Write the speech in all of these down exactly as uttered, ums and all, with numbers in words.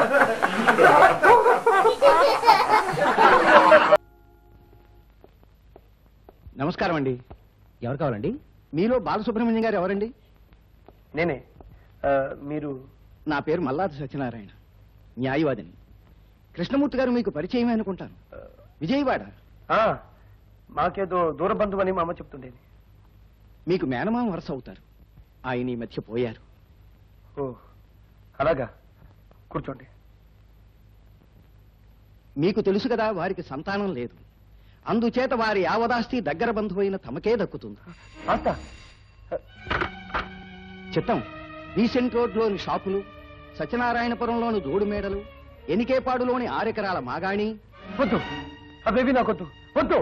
నమస్కారం అండి. ఎవరు కావాలండి? మీలో బాలసుబ్రహ్మణ్యం గారు ఎవరండి? నేనే. మీరు? నా పేరు మల్లాది సత్యనారాయణ, న్యాయవాదిని. కృష్ణమూర్తి గారు మీకు పరిచయమే అనుకుంటాను. విజయవాడ. మాకేదో దూర బంధువు అని మా అమ్మ చెప్తుండేది. మీకు మేనమామ వరుస అవుతారు. ఆయన ఈ మధ్య పోయారు. ఓ అలాగా, కూర్చోండి. మీకు తెలుసు కదా, వారికి సంతానం లేదు. అందుచేత వారి యావదాస్తి దగ్గర బంధువైన తమకే దక్కుతుంది. చిత్తం రీసెంట్ రోడ్లోని షాపులు, సత్యనారాయణపురంలోని దోడు మేడలు, ఎనికేపాడులోని ఆరెకరాల మాగాణి. వద్దు, అవేవి నాకొద్దు, వద్దు.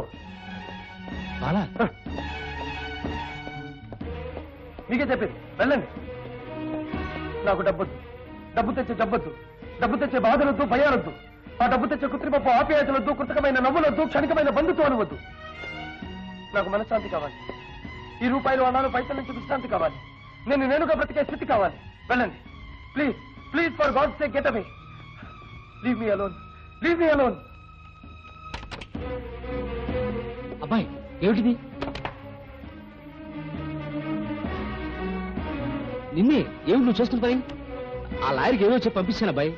మీకే చెప్పేది, వెళ్ళండి. నాకు డబ్బొద్దు, డబ్బు తెచ్చే జబ్బొద్దు, డబ్బు తెచ్చే బాధలొద్దు, భయాలొద్దు. ఆ డబ్బు తెచ్చే కృత్రిమపు ఆప్యాయతలొద్దు, కృతకమైన నవ్వులొద్దు, క్షణికమైన బంధుత్వం అనవద్దు. నాకు మనశ్శాంతి కావాలి. ఈ రూపాయలు అన్నాను పైసల నుంచి విశ్రాంతి కావాలి. నేను నేనుగా బ్రతికే స్థితి కావాలి. వెళ్ళండి please, please, for God sake get away. Leave me alone, leave me alone. అబ్బాయి ఏమిటిది? నిన్నే ఏమిటి నువ్వు చేస్తున్న పని? ఆ లాయర్కి ఏదో చెప్పి పంపిస్తాను అబ్బాయి.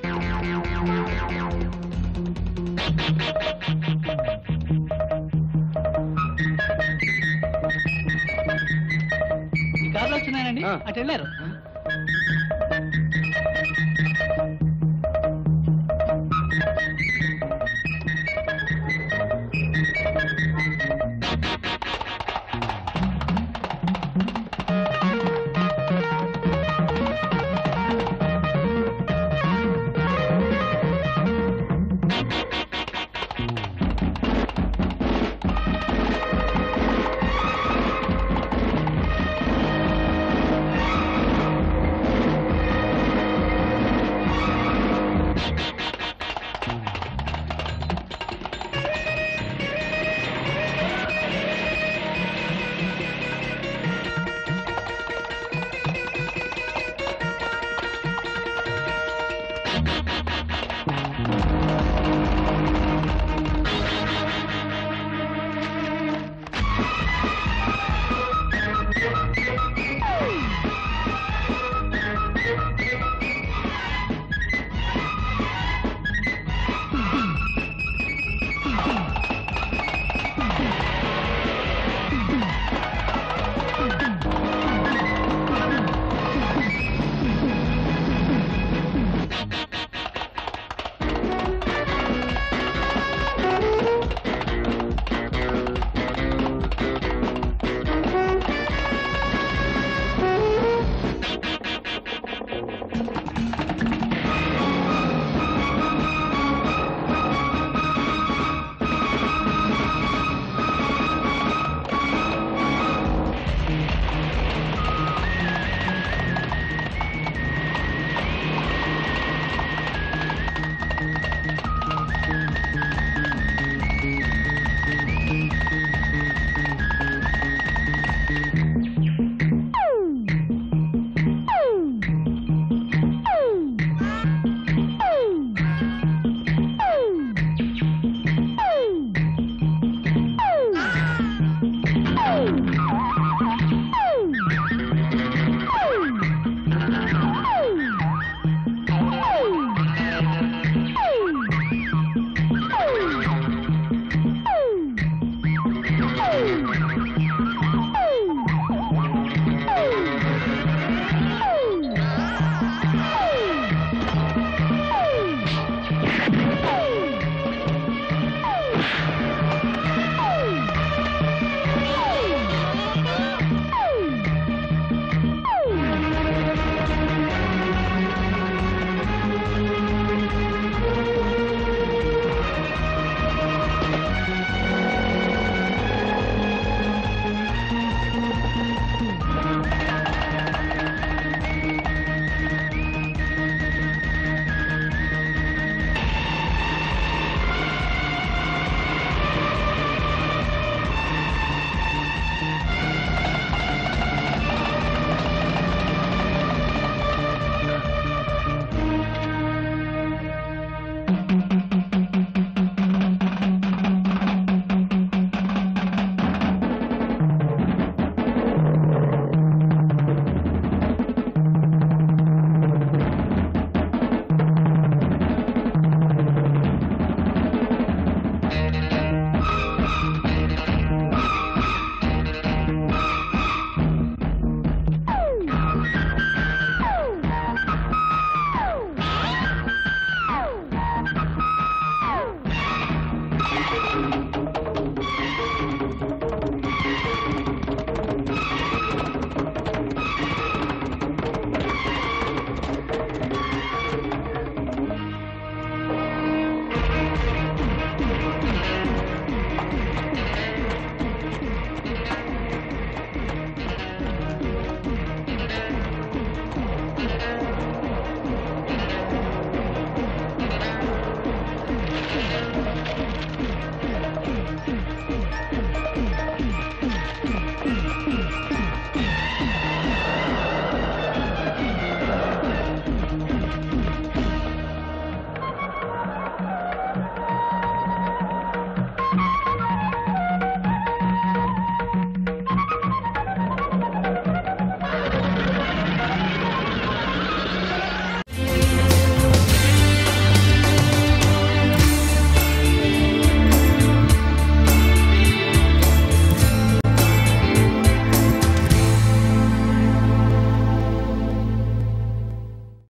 కార్లు వచ్చినాయండి, అటు వెళ్ళారు.